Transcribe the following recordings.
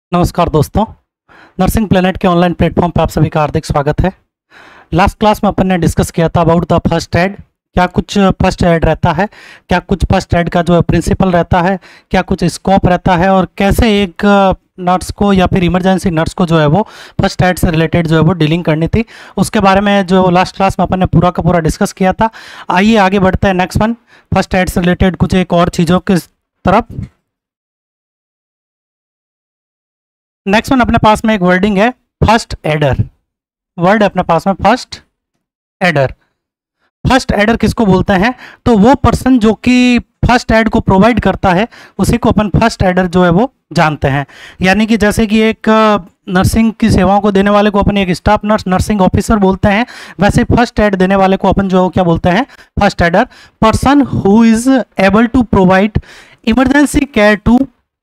नमस्कार दोस्तों। Nursing planet के ऑनलाइन प्लेटफॉर्म पर आप सभी का हार्दिक स्वागत है। लास्ट क्लास में अपन ने डिस्कस किया था अबाउट द फर्स्ट एड। क्या कुछ फर्स्ट एड रहता है, क्या कुछ फर्स्ट एड का जो है प्रिंसिपल रहता है, क्या कुछ स्कोप रहता है और कैसे एक नर्स को या फिर इमरजेंसी नर्स को जो है वो फर्स्ट एड से रिलेटेड जो है वो डीलिंग करनी थी। उसके बारे में जो लास्ट क्लास में अपन ने पूरा का पूरा डिस्कस किया था। आइए आगे बढ़ते हैं नेक्स्ट वन, फर्स्ट एड से रिलेटेड कुछ एक और चीज़ों की तरफ। नेक्स्ट वन अपने पास में एक वर्डिंग है फर्स्ट एडर। वर्ड है अपने पास में फर्स्ट एडर। फर्स्ट एडर किसको बोलते हैं? तो वो पर्सन जो कि फर्स्ट एड को प्रोवाइड करता है उसी को अपन फर्स्ट एडर जो है वो जानते हैं। यानी कि जैसे कि एक नर्सिंग की सेवाओं को देने वाले को अपन एक स्टाफ नर्स नर्सिंग ऑफिसर बोलते हैं, वैसे फर्स्ट एड देने वाले को अपन जो है क्या बोलते हैं? First aider. Person who is able to provide emergency care to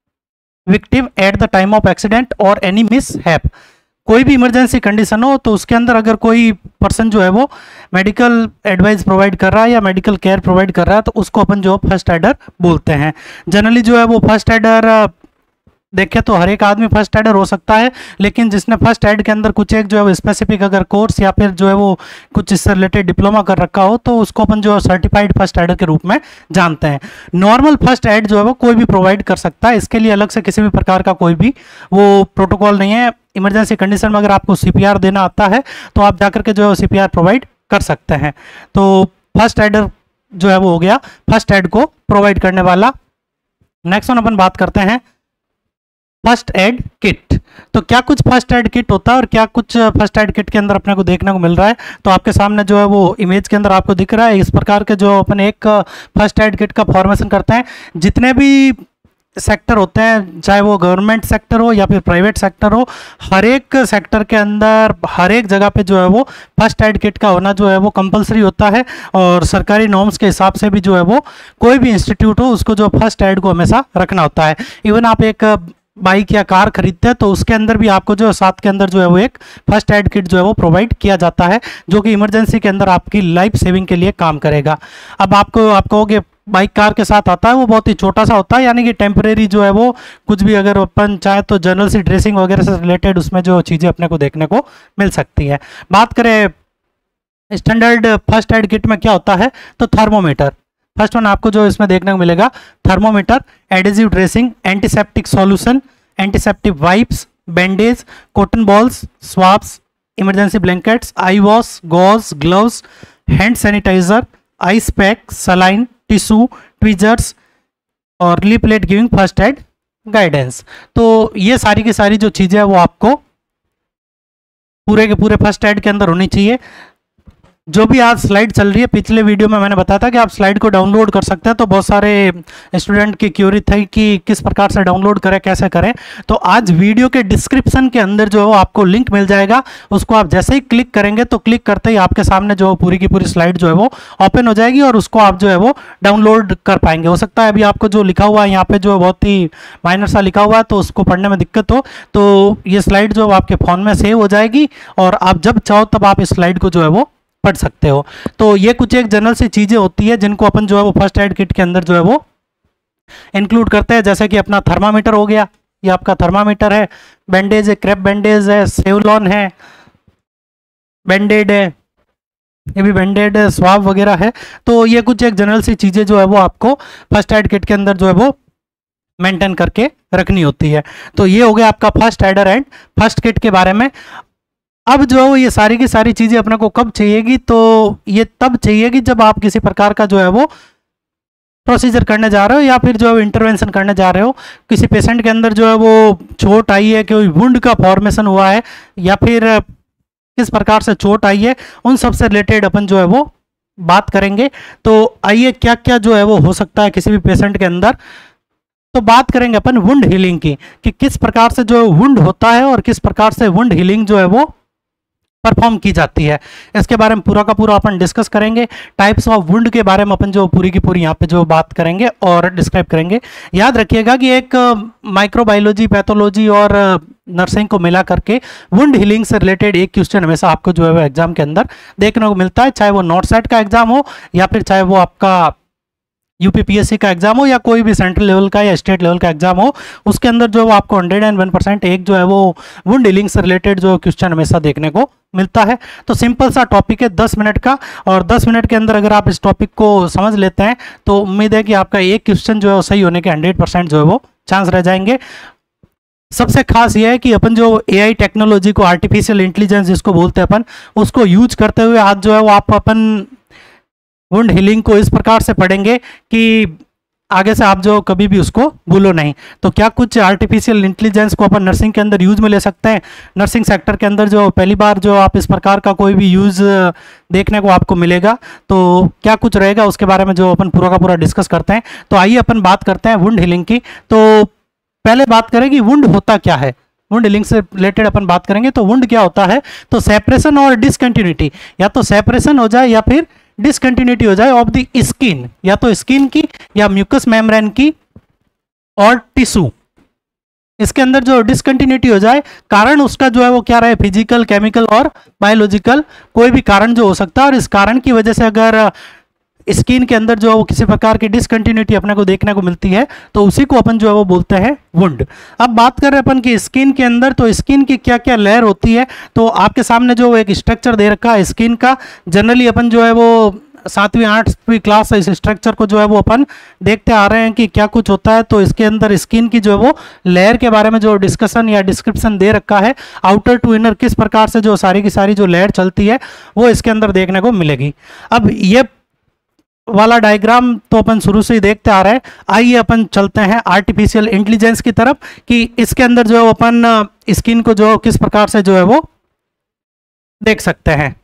victim at the time of accident और एनी मिस हैप। कोई भी इमरजेंसी कंडीशन हो तो उसके अंदर अगर कोई पर्सन जो है वो मेडिकल एडवाइस प्रोवाइड कर रहा है या मेडिकल केयर प्रोवाइड कर रहा है तो उसको अपन जो फर्स्ट एडर बोलते हैं। जनरली जो है वो फर्स्ट एडर देखें तो हर एक आदमी फर्स्ट एडर हो सकता है, लेकिन जिसने फर्स्ट एड के अंदर कुछ एक जो है वो स्पेसिफिक अगर कोर्स या फिर जो है वो कुछ इससे रिलेटेड डिप्लोमा कर रखा हो तो उसको अपन जो है सर्टिफाइड फर्स्ट एडर के रूप में जानते हैं। नॉर्मल फर्स्ट एड जो है वो कोई भी प्रोवाइड कर सकता है, इसके लिए अलग से किसी भी प्रकार का कोई भी वो प्रोटोकॉल नहीं है। इमरजेंसी कंडीशन में अगर आपको सीपीआर देना आता है तो आप जाकर के जो है सीपीआर प्रोवाइड कर सकते हैं। तो फर्स्ट एडर जो है वो हो गया फर्स्ट एड को प्रोवाइड करने वाला। नेक्स्ट वन अपन बात करते हैं फर्स्ट एड किट। तो क्या कुछ फर्स्ट एड किट होता है और क्या कुछ फर्स्ट एड किट के अंदर अपने को देखने को मिल रहा है? तो आपके सामने जो है वो इमेज के अंदर आपको दिख रहा है इस प्रकार के जो अपन एक फर्स्ट एड किट का फॉर्मेशन करते हैं। जितने भी सेक्टर होते हैं, चाहे वो गवर्नमेंट सेक्टर हो या फिर प्राइवेट सेक्टर हो, हर एक सेक्टर के अंदर हर एक जगह पे जो है वो फर्स्ट एड किट का होना जो है वो कंपलसरी होता है। और सरकारी नॉर्म्स के हिसाब से भी जो है वो कोई भी इंस्टीट्यूट हो उसको जो फर्स्ट एड को हमेशा रखना होता है। इवन आप एक बाइक या कार खरीदते हैं तो उसके अंदर भी आपको जो साथ के अंदर जो है वो एक फर्स्ट एड किट जो है वो प्रोवाइड किया जाता है, जो कि इमरजेंसी के अंदर आपकी लाइफ सेविंग के लिए काम करेगा। अब आप कहोगे बाइक कार के साथ आता है, वो बहुत ही छोटा सा होता है, यानी कि टेम्परेरी जो है वो कुछ भी अगर अपन चाहे तो जनरल सी ड्रेसिंग वगैरह से रिलेटेड उसमें जो चीज़ें अपने को देखने को मिल सकती है। बात करें स्टैंडर्ड फर्स्ट एड किट में क्या होता है, तो थर्मोमीटर फर्स्ट वन आपको जो इसमें देखने को मिलेगा। Thermometer, adhesive dressing, antiseptic solution, antiseptic wipes, bandage, cotton balls, swabs, emergency blankets, eye wash, gauze, gloves, hand sanitizer, ice pack, saline, tissue, tweezers और leaflet giving first aid guidance. तो ये सारी की सारी जो चीज़ें हैं वो आपको पूरे के पूरे फर्स्ट एड के अंदर होनी चाहिए। जो भी आज स्लाइड चल रही है, पिछले वीडियो में मैंने बताया था कि आप स्लाइड को डाउनलोड कर सकते हैं, तो बहुत सारे स्टूडेंट की क्यूरी थी कि किस प्रकार से डाउनलोड करें, कैसे करें। तो आज वीडियो के डिस्क्रिप्शन के अंदर जो है वो आपको लिंक मिल जाएगा, उसको आप जैसे ही क्लिक करेंगे तो क्लिक करते ही आपके सामने जो पूरी की पूरी स्लाइड जो है वो ओपन हो जाएगी और उसको आप जो है वो डाउनलोड कर पाएंगे। हो सकता है अभी आपको जो लिखा हुआ है यहाँ पे जो बहुत ही माइनर सा लिखा हुआ है तो उसको पढ़ने में दिक्कत हो, तो ये स्लाइड जो आपके फ़ोन में सेव हो जाएगी और आप जब चाहो तब आप इस स्लाइड को जो है वो पढ़ सकते हो। तो ये कुछ एक जनरल सी चीज़ें होती है जिनको अपन जो है वो फर्स्ट एड किट के अंदर जो है वो इंक्लूड करते हैं, जैसे कि अपना थर्मामीटर हो गया, ये आपका थर्मामीटर है, बैंडेज है, क्रेप बैंडेज है, सेवलॉन है, बैंडेड है, ये भी बैंडेड है, स्वाब वगैरह है। तो ये कुछ एक जनरल सी चीज़ें जो है वो आपको फर्स्ट एड किट के अंदर जो है वो मेंटेन करके रखनी होती है। तो ये हो गया आपका first aider and first kit के बारे में। अब जो है ये सारी की सारी चीज़ें अपने को कब चाहिएगी, तो ये तब चाहिएगी जब आप किसी प्रकार का जो है वो प्रोसीजर करने जा रहे हो या फिर जो है इंटरवेंशन करने जा रहे हो। किसी पेशेंट के अंदर जो है वो चोट आई है, कोई वुंड का फॉर्मेशन हुआ है या फिर किस प्रकार से चोट आई है, उन सब से रिलेटेड अपन जो है वो बात करेंगे। तो आइए क्या क्या जो है वो हो सकता है किसी भी पेशेंट के अंदर, तो बात करेंगे अपन वुंड हीलिंग की कि किस प्रकार से जो वुंड होता है और किस प्रकार से वुंड हीलिंग जो है वो परफॉर्म की जाती है। इसके बारे में पूरा का पूरा अपन डिस्कस करेंगे। टाइप्स ऑफ वुंड के बारे में अपन जो पूरी की पूरी यहाँ पे जो बात करेंगे और डिस्क्राइब करेंगे। याद रखिएगा कि एक माइक्रोबायोलॉजी, पैथोलॉजी और नर्सिंग को मिला करके वुंड हीलिंग से रिलेटेड एक क्वेश्चन हमेशा आपको जो है वो एग्जाम के अंदर देखने को मिलता है, चाहे वो नॉट सेट का एग्जाम हो या फिर चाहे वो आपका यूपीपीएससी का एग्जाम हो या कोई भी सेंट्रल लेवल का या स्टेट लेवल का एग्जाम हो, उसके अंदर जो है वो आपको 101% एक जो है वो वुंड हीलिंग से रिलेटेड जो क्वेश्चन हमेशा देखने को मिलता है। तो सिंपल सा टॉपिक है 10 मिनट का, और 10 मिनट के अंदर अगर आप इस टॉपिक को समझ लेते हैं तो उम्मीद है कि आपका एक क्वेश्चन जो है वो सही होने के 100% जो है वो चांस रह जाएंगे। सबसे खास ये है कि अपन जो एआई टेक्नोलॉजी को, आर्टिफिशियल इंटेलिजेंस जिसको बोलते हैं अपन, उसको यूज करते हुए आज जो है वो आप अपन वुंड हीलिंग को इस प्रकार से पढ़ेंगे कि आगे से आप जो कभी भी उसको भूलो नहीं। तो क्या कुछ आर्टिफिशियल इंटेलिजेंस को अपन नर्सिंग के अंदर यूज में ले सकते हैं? नर्सिंग सेक्टर के अंदर जो पहली बार जो आप इस प्रकार का कोई भी यूज देखने को आपको मिलेगा, तो क्या कुछ रहेगा उसके बारे में जो अपन पूरा का पूरा डिस्कस करते हैं। तो आइए अपन बात करते हैं वुंड हीलिंग की। तो पहले बात करें कि वुंड होता क्या है। वुंड हीलिंग से रिलेटेड अपन बात करेंगे तो वुंड क्या होता है, तो सेपरेशन और डिसकंटिन्यूटी, या तो सेपरेशन हो जाए या फिर डिसकंटिन्यूटी हो जाए ऑफ द स्किन, या तो स्किन की या म्यूकस मेम्ब्रेन की और टिश्यू, इसके अंदर जो डिसकंटिन्यूटी हो जाए, कारण उसका जो है वो क्या रहे, फिजिकल, केमिकल और बायोलॉजिकल, कोई भी कारण जो हो सकता है। और इस कारण की वजह से अगर स्किन के अंदर जो है वो किसी प्रकार की डिसकंटिन्यूटी अपने को देखने को मिलती है तो उसी को अपन जो है वो बोलते हैं वुंड। अब बात कर रहे हैं अपन की स्किन के अंदर, तो स्किन की क्या क्या लेयर होती है। तो आपके सामने जो एक स्ट्रक्चर दे रखा है स्किन का, जनरली अपन जो है वो 7वीं 8वीं क्लास से इस स्ट्रक्चर को जो है वो अपन देखते आ रहे हैं कि क्या कुछ होता है। तो इसके अंदर स्किन की जो है वो लेयर के बारे में जो डिस्कशन या डिस्क्रिप्शन दे रखा है, आउटर टू इनर किस प्रकार से जो सारी की सारी जो लेयर चलती है वो इसके अंदर देखने को मिलेगी। अब ये वाला डायग्राम तो अपन शुरू से ही देखते आ रहे हैं। आइए अपन चलते हैं आर्टिफिशियल इंटेलिजेंस की तरफ कि इसके अंदर जो अपन स्किन को जो किस प्रकार से जो है वो देख सकते हैं।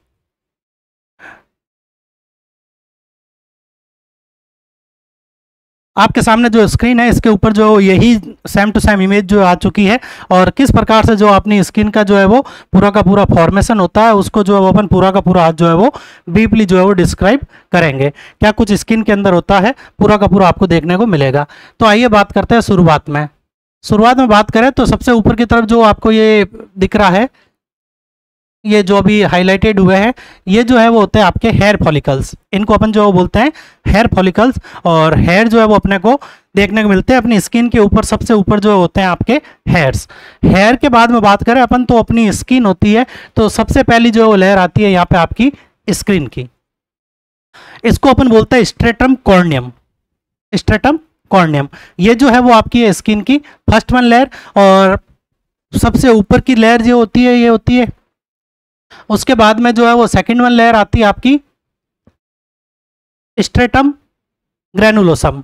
आपके सामने जो स्क्रीन है इसके ऊपर जो यही सेम टू सेम इमेज जो आ चुकी है, और किस प्रकार से जो अपनी स्किन का जो है वो पूरा का पूरा फॉर्मेशन होता है उसको जो है वो अपन पूरा का पूरा आज जो है वो डीपली जो है वो डिस्क्राइब करेंगे। क्या कुछ स्किन के अंदर होता है पूरा का पूरा आपको देखने को मिलेगा। तो आइए बात करते हैं शुरुआत में बात करें तो सबसे ऊपर की तरफ जो आपको ये दिख रहा है, ये जो अभी हाईलाइटेड हुए हैं, ये जो है वो होते हैं आपके हेयर फॉलिकल्स। इनको अपन जो बोलते हैं हेयर फॉलिकल्स। और हेयर जो है वो अपने को देखने को मिलते हैं अपनी स्किन के ऊपर, सबसे ऊपर जो होते हैं आपके हेयर्स। हेयर के बाद में बात करें अपन तो अपनी स्किन होती है, तो सबसे पहली जो लेयर आती है यहाँ पे आपकी स्किन की, इसको अपन बोलते हैं स्ट्रेटम कॉर्नियम। स्ट्रेटम कॉर्नियम ये जो है वो आपकी स्किन की फर्स्ट वन लेयर, और सबसे ऊपर की लेयर जो होती है ये होती है। उसके बाद में जो है वो सेकंड वन लेयर आती है आपकी stratum granulosum,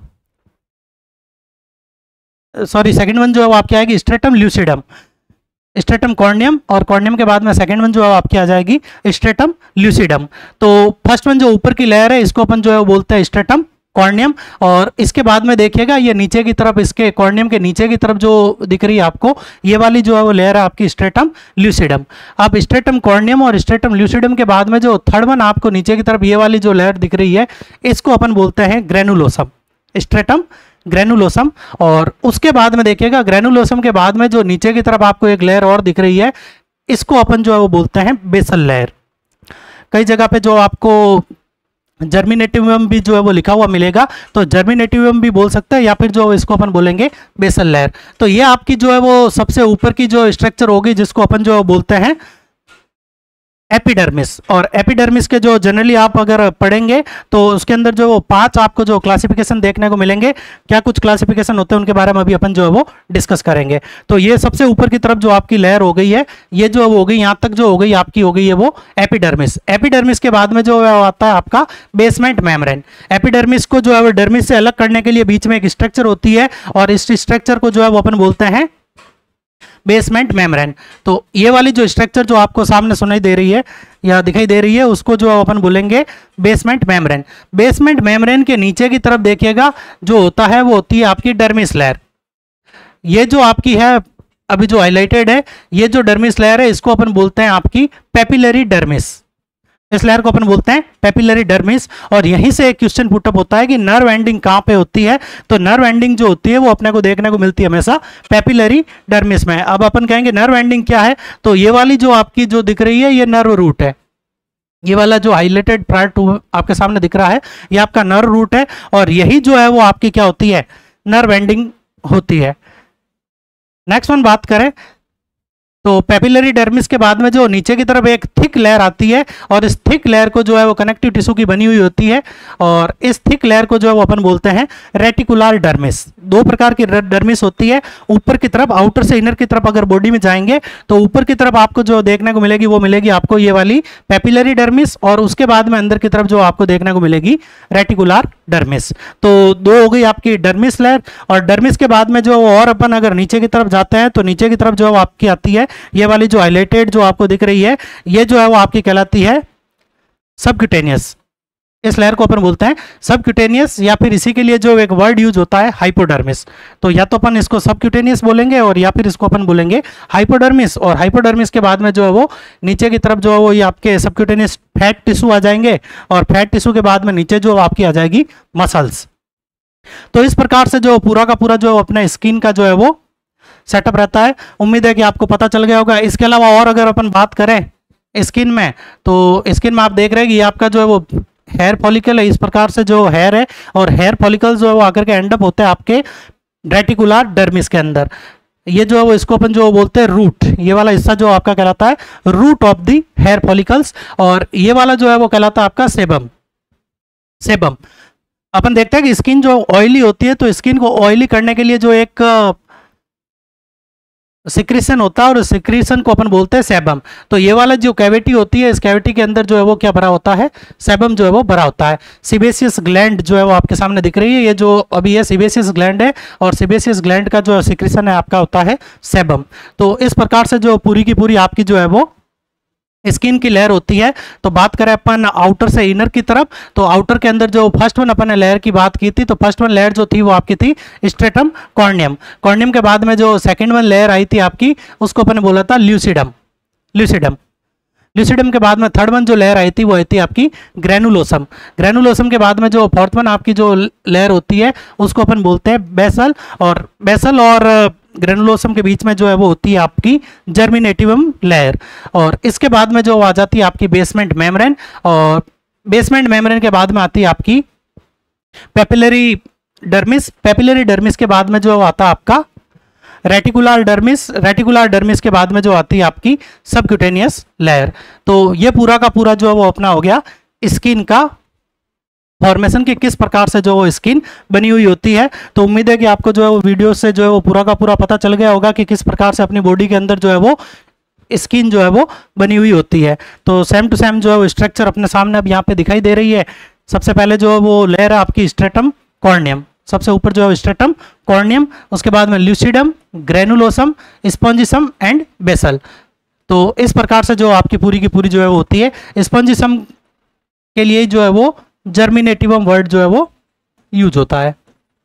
sorry second one जो है वो आपकी आएगी स्ट्रेटम ल्यूसिडम। स्ट्रेटम कॉर्नियम, और कॉर्नियम के बाद में सेकंड वन जो है आपकी आ जाएगी स्ट्रेटम ल्यूसिडम। तो फर्स्ट वन जो ऊपर की लेयर है इसको अपन जो है वो बोलते हैं स्ट्रेटम कॉर्नियम, और इसके बाद में देखिएगा ये नीचे की तरफ, इसके कॉर्नियम के नीचे की तरफ जो दिख रही है आपको, ये वाली जो है वो लेयर है आपकी स्ट्रेटम ल्यूसिडम। अब स्ट्रेटम कॉर्नियम और स्ट्रेटम ल्यूसिडम के बाद में जो थर्ड वन आपको नीचे की तरफ ये वाली जो लेयर दिख रही है इसको अपन बोलते हैं ग्रेनुलोसम, स्ट्रेटम ग्रेनुलोसम। और उसके बाद में देखिएगा ग्रेनुलोसम के बाद में जो नीचे की तरफ आपको एक लेयर और दिख रही है इसको अपन जो है वो बोलते हैं बेसल लेयर। कई जगह पे जो आपको जर्मिनेटिवम भी जो है वो लिखा हुआ मिलेगा, तो जर्मिनेटिवम भी बोल सकते हैं, या फिर जो इसको अपन बोलेंगे बेसल लेयर। तो ये आपकी जो है वो सबसे ऊपर की जो स्ट्रक्चर होगी जिसको अपन जो बोलते हैं एपिडर्मिस। और एपिडर्मिस के जो जनरली आप अगर पढ़ेंगे तो उसके अंदर जो वो 5 आपको जो क्लासिफिकेशन देखने को मिलेंगे, क्या कुछ क्लासिफिकेशन होते हैं उनके बारे में अभी अपन जो है वो डिस्कस करेंगे। तो ये सबसे ऊपर की तरफ जो आपकी लेयर हो गई है, ये जो हो गई यहाँ तक जो हो गई आपकी हो गई है वो एपिडर्मिस। एपिडर्मिस के बाद में जो आता है आपका बेसमेंट मेम्ब्रेन। एपिडर्मिस को जो है वो डर्मिस से अलग करने के लिए बीच में एक स्ट्रक्चर होती है, और इस स्ट्रक्चर को जो है वो अपन बोलते हैं बेसमेंट मेम्ब्रेन। तो ये वाली जो स्ट्रक्चर जो आपको सामने सुनाई दे रही है या दिखाई दे रही है उसको जो अपन बोलेंगे बेसमेंट मेम्ब्रेन। बेसमेंट मेम्ब्रेन के नीचे की तरफ देखिएगा जो होता है वो होती है आपकी डर्मिस लेयर। ये जो आपकी है अभी जो हाईलाइटेड है, ये जो डर्मिस लेयर है इसको अपन बोलते हैं आपकी पेपिलरी डर्मिस। इस लेयर को अपन बोलते हैं पेपिलरी डर्मिस। और यहीं से एक क्वेश्चन पुटअप होता है कि नर्व एंडिंग कहाँ पे होती है, तो नर्व एंडिंग जो होती है वो अपने को देखने को मिलती है हमेशा पेपिलरी डर्मिस में। अब अपन कहेंगे नर्व एंडिंग क्या है, तो ये वाली जो आपकी जो दिख रही है ये नर्व रूट है। ये वाला जो हाईलाइटेड प्रायर टू आपके सामने दिख रहा है, ये आपका नर्व रूट है, और यही जो है वो आपकी क्या होती है, नर्व एंडिंग होती है। नेक्स्ट वन बात करें तो पेपिलरी डर्मिस के बाद में जो नीचे की तरफ एक थिक लेयर आती है, और इस थिक लेयर को जो है वो कनेक्टिव टिश्यू की बनी हुई होती है, और इस थिक लेयर को जो है वो अपन बोलते हैं रेटिकुलर डर्मिस। दो प्रकार की डर्मिस होती है, ऊपर की तरफ, आउटर से इनर की तरफ अगर बॉडी में जाएंगे तो ऊपर की तरफ आपको जो देखने को मिलेगी वो मिलेगी आपको ये वाली पेपिलरी डर्मिस, और उसके बाद में अंदर की तरफ जो आपको देखने को मिलेगी रेटिकुलर डर्मिस। तो दो हो गई आपकी डर्मिस लेयर, और डर्मिस के बाद में जो और अपन अगर नीचे की तरफ जाते हैं तो नीचे की तरफ जो आपकी आती है ये वाली जो हाइलाइटेड जो आपको दिख रही है, ये जो है वो आपकी कहलाती है सबक्यूटेनियस। इस लेयर को अपन बोलते हैं सबक्यूटेनियस, या फिर इसी के लिए जो एक वर्ड यूज होता है हाइपोडर्मिस। तो या तो अपन इसको सबक्यूटेनियस बोलेंगे और या फिर इसको अपन बोलेंगे हाइपोडर्मिस, और हाइपोडर्मिस के बाद में जो है वो नीचे की तरफ जो है वो ये आपके सबक्यूटेनियस फैट टिश्यू आ जाएंगे, और फैट टिश्यू के बाद में नीचे जो आपकी आ जाएगी मसल्स। तो इस प्रकार से जो पूरा का पूरा जो अपना स्किन का जो है वो सेटअप रहता है। उम्मीद है कि आपको पता चल गया होगा। इसके अलावा और अगर अपन बात करें स्किन में, तो स्किन में आप देख रहे हैं कि ये आपका जो है वो हेयर फॉलिकल है, इस प्रकार से जो हेयर है, और हेयर फॉलिकल जो है वो आकर के एंड अप होते हैं आपके रेटिकुलर डर्मिस के अंदर। ये जो है वो इसको अपन जो बोलते हैं रूट, ये वाला हिस्सा जो आपका कहलाता है root of the hair follicles, और ये वाला जो है वो कहलाता है आपका सेबम। सेबम अपन देखते हैं कि स्किन जो ऑयली होती है, तो स्किन को ऑयली करने के लिए जो एक सिक्रीशन होता है, और सिक्रीशन को अपन बोलते हैं सेबम। तो ये वाला जो कैविटी होती है, इस कैविटी के अंदर जो है वो क्या भरा होता है, सेबम जो है वो भरा होता है। सीबेसियस ग्लैंड जो है वो आपके सामने दिख रही है, ये जो अभी ये सीबेसियस ग्लैंड है, और सीबेसियस ग्लैंड का जो सिक्रीशन है आपका होता है सेबम। तो इस प्रकार से जो पूरी की पूरी आपकी जो है वो स्किन की लेयर होती है। तो बात करें अपन आउटर से इनर की तरफ, तो आउटर के अंदर जो फर्स्ट वन अपन ने लेयर की बात की थी, तो फर्स्ट वन लेयर जो थी वो आपकी थी स्ट्रेटम कॉर्नियम। कॉर्नियम के बाद में जो सेकंड वन लेयर आई थी आपकी, उसको अपन ने बोला था ल्यूसिडम। ल्यूसिडम ल्यूसिडम के बाद में थर्ड वन जो लेयर आई थी वो आई थी आपकी ग्रेनुलोसम। ग्रेनुलोसम के बाद में जो फोर्थ वन आपकी जो लेयर होती है उसको अपन बोलते हैं बेसल, और बेसल और ग्रेनुलोसम के बीच में जो है वो होती है आपकी जर्मिनेटिवम लेयर। और इसके बाद में जो आ जाती है आपकी बेसमेंट मेम्ब्रेन, और बेसमेंट मेम्ब्रेन के बाद में आती है आपकी पेपिलरी डर्मिस। पेपिलरी डर्मिस के बाद में जो आता है आपका रेटिकुलर डर्मिस। रेटिकुलर डर्मिस के बाद में जो आती है आपकी सबक्यूटेनियस लेयर। तो ये पूरा का पूरा जो है वो अपना हो गया स्किन का फॉर्मेशन की किस प्रकार से जो वो स्किन बनी हुई होती है। तो उम्मीद है कि आपको जो है वो वीडियो से जो है वो पूरा का पूरा पता चल गया होगा कि किस प्रकार से अपनी बॉडी के अंदर जो है वो स्किन जो है वो बनी हुई होती है। तो सेम टू सेम जो है वो स्ट्रक्चर अपने सामने अब यहाँ पे दिखाई दे रही है। सबसे पहले जो है वो लेयर है आपकी स्ट्रेटम कॉर्नियम, सबसे ऊपर जो है स्ट्रेटम कॉर्नियम, उसके बाद में lucidum, granulosum, spongiosum and basal. तो इस प्रकार से जो आपकी पूरी की पूरी जो है वो होती है। स्पॉन्जिसम के लिए जो है वो जर्मिनेटिवम वर्ड जो है वो यूज होता है।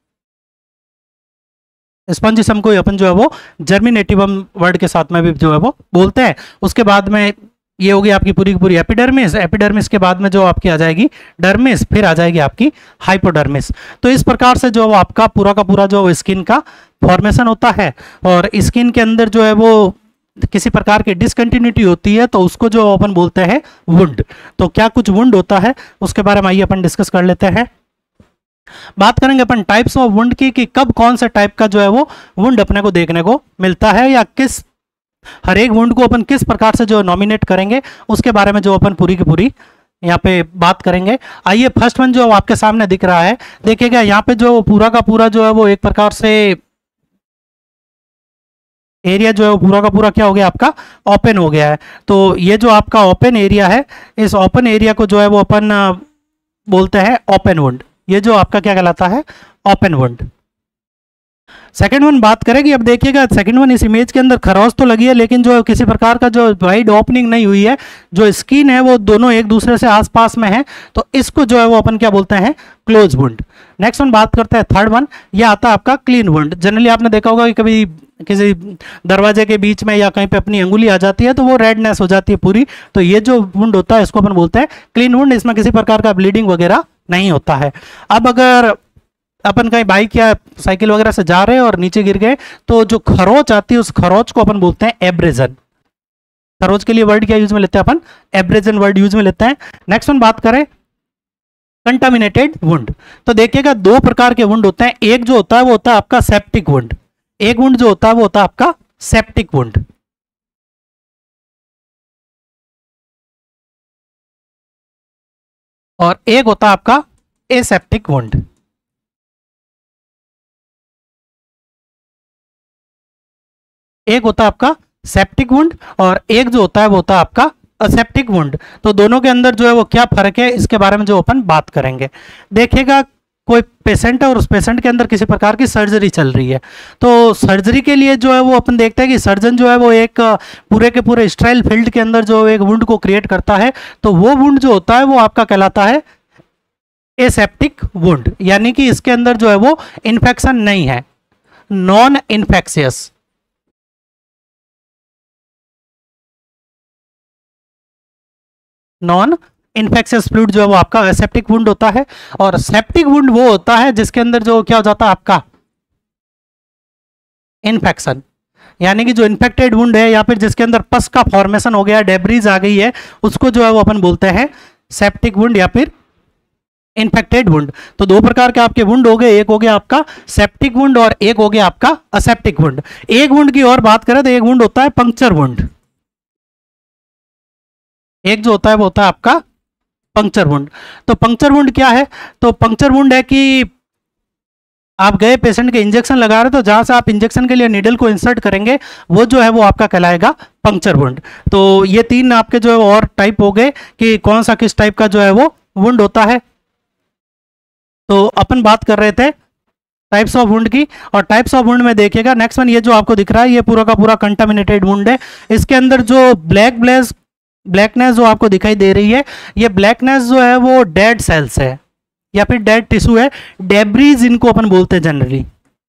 स्पॉन्जिसम को अपन जो है वो जर्मिनेटिवम वर्ड के साथ में भी जो है वो बोलते हैं। उसके बाद में ये होगी आपकी पूरी की पूरी एपिडर्मिस। एपिडर्मिस के बाद में जो आपकी आ जाएगी डर्मिस, फिर आ जाएगी आपकी हाइपोडर्मिस। तो इस प्रकार से जो आपका पूरा का पूरा जो स्किन का फॉर्मेशन होता है। और स्किन के अंदर जो है वो किसी प्रकार की डिसकंटिन्यूटी होती है तो उसको जो अपन बोलते हैं वुंड। तो क्या कुछ वुंड होता है उसके बारे में आइए अपन डिस्कस कर लेते हैं। बात करेंगे अपन टाइप्स ऑफ वुंड की कि कब कौन सा टाइप का जो है वो वुंड अपने को देखने को मिलता है, या किस हर एक वुंड को अपन किस प्रकार से जो नॉमिनेट करेंगे उसके बारे में जो अपन पूरी की पूरी यहाँ पे बात करेंगे। आइए फर्स्ट वन जो आपके सामने दिख रहा है, देखिएगा यहाँ पे जो पूरा का पूरा जो है वो एक प्रकार से एरिया जो है वो पूरा का पूरा क्या हो गया आपका ओपन हो गया है। तो ये जो आपका ओपन एरिया है, इस ओपन एरिया को जो है वो अपन बोलते हैं ओपन वुंड। ये जो आपका क्या कहलाता है ओपन वुंड। सेकंड वन बात करेंगे। अब देखिएगा सेकंड वन इस इमेज के अंदर खरोच तो लगी है लेकिन जो किसी प्रकार का जो वाइड ओपनिंग नहीं हुई है, जो स्किन है वो दोनों एक दूसरे से आसपास में है, तो इसको जो है वो अपन क्या बोलते हैं क्लोज वुंड। नेक्स्ट वन बात करते हैं थर्ड वन, ये आता है आपका क्लीन वुंड। जनरली आपने देखा होगा कि कभी किसी दरवाजे के बीच में या कहीं पे अपनी अंगुली आ जाती है तो वो रेडनेस हो जाती है पूरी, तो ये जो वुंड होता है इसको अपन बोलते हैं क्लीन वुंड। इसमें किसी प्रकार का ब्लीडिंग वगैरह नहीं होता है। अब अगर अपन कहीं बाइक या साइकिल वगैरह से जा रहे हैं और नीचे गिर गए तो जो खरोच आती है उस खरोच को अपन बोलते हैं एब्रेजन। खरोच के लिए वर्ड क्या यूज में लेते हैं अपन, एब्रेजन वर्ड यूज में लेते हैं। नेक्स्ट वन बात करें कंटामिनेटेड वुंड, तो देखिएगा दो प्रकार के वुंड होते हैं। एक जो होता है वो होता है आपका सेप्टिक वुंड, एक वुंड जो होता है वो होता है आपका सेप्टिक वुंड। और एक होता है आपका एसेप्टिक वुंड। एक होता है आपका सेप्टिक वुंड और एक जो होता है वो होता है आपका असेप्टिक वुंड। तो दोनों के अंदर जो है वो क्या फर्क है इसके बारे में जो अपन बात करेंगे। देखिएगा कोई पेशेंट है और उस पेशेंट के अंदर किसी प्रकार की सर्जरी चल रही है, तो सर्जरी के लिए जो है वो अपन देखते हैं कि सर्जन जो है वो एक पूरे के पूरे स्टेराइल फील्ड के अंदर जो एक वुंड को क्रिएट करता है, तो वो वुंड जो होता है वो आपका कहलाता है एसेप्टिक वुंड, यानी कि इसके अंदर जो है वो इन्फेक्शन नहीं है, non infectious. Non infectious fluid जो है वो आपका एसेप्टिक वुंड होता है। और सेप्टिक वुंड वो होता है जिसके अंदर जो क्या हो जाता है आपका इन्फेक्शन, यानी कि जो इन्फेक्टेड वुंड है या फिर जिसके अंदर पस का फॉर्मेशन हो गया, डेब्रीज आ गई है, उसको जो है वो अपन बोलते हैं सेप्टिक वुंड या फिर इन्फेक्टेड वुंड। तो दो प्रकार के आपके वुंड हो गए, एक हो गया आपका सेप्टिक वुंड और एक हो गया आपका असेप्टिक वुंड। एक वुंड की और बात करें तो एक वुंड होता है पंक्चर वुंड, एक जो होता है वो होता है आपका पंक्चर वुंड। तो पंक्चर वुंड क्या है, तो पंक्चर वुंड है कि आप गए पेशेंट के इंजेक्शन लगा रहे, तो जहां से आप इंजेक्शन के लिए नीडल को इंसर्ट करेंगे वो जो है वो आपका कहलाएगा पंक्चर वुंड। तो ये तीन आपके जो है और टाइप हो गए कि कौन सा किस टाइप का जो है वो वुंड होता है। तो अपन बात कर रहे थे टाइप्स ऑफ वुंड की, और टाइप्स ऑफ वुंड में देखिएगा नेक्स्ट वन, ये जो आपको दिख रहा है ये पूरा का पूरा कंटामिनेटेड वुंड है। इसके अंदर जो ब्लैकनेस जो आपको दिखाई दे रही है, ये ब्लैकनेस जो है वो डेड सेल्स है या फिर डेड टिश्यू है, डेब्रीज इनको अपन बोलते हैं जनरली।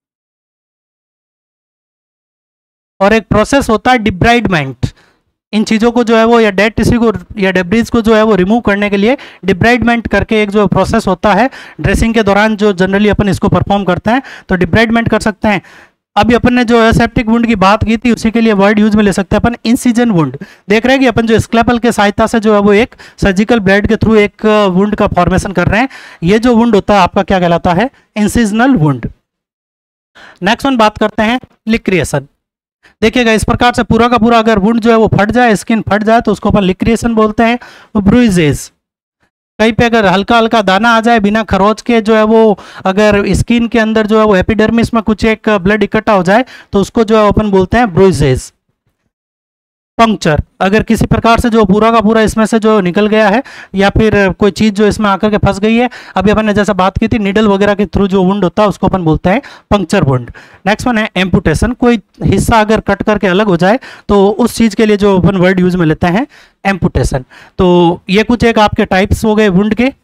और एक प्रोसेस होता है डिब्राइडमेंट, इन चीज़ों को जो है वो या डेड टिश्यू को या डेब्रीज को जो है वो रिमूव करने के लिए डिब्राइडमेंट करके एक जो प्रोसेस होता है ड्रेसिंग के दौरान जो जनरली अपन इसको परफॉर्म करते हैं, तो डिब्राइडमेंट कर सकते हैं। अभी अपन ने जो एसेप्टिक वुंड की बात की थी उसी के लिए वर्ड यूज में ले सकते हैं अपन इंसिजन वुंड। देख रहे हैं कि अपन जो स्क्लैपल के सहायता से जो है वो एक सर्जिकल ब्लेड के थ्रू एक वुंड का फॉर्मेशन कर रहे हैं, ये जो वुंड होता है आपका क्या कहलाता है, इंसिजनल वुंड। नेक्स्ट वन बात करते हैं लिक्रिएशन। देखिएगा इस प्रकार से पूरा का पूरा अगर वुंड जो है वो फट जाए, स्किन फट जाए, तो उसको अपन लिक्रिएशन बोलते हैं। ब्रूइजेस, कहीं पे अगर हल्का हल्का दाना आ जाए बिना खरोच के जो है वो अगर स्किन के अंदर जो है वो एपिडर्मिस में कुछ एक ब्लड इकट्ठा हो जाए तो उसको जो है अपन बोलते हैं ब्रूइजेस। पंक्चर, अगर किसी प्रकार से जो पूरा का पूरा इसमें से जो निकल गया है या फिर कोई चीज़ जो इसमें आकर के फंस गई है, अभी अपन ने जैसा बात की थी निडल वगैरह के थ्रू जो वुंड होता है उसको अपन बोलते हैं पंक्चर वुंड। नेक्स्ट वन है एम्पुटेशन, कोई हिस्सा अगर कट करके अलग हो जाए तो उस चीज़ के लिए जो अपन वर्ड यूज में लेते हैं एम्पुटेशन। तो ये कुछ एक आपके टाइप्स हो गए वुंड के।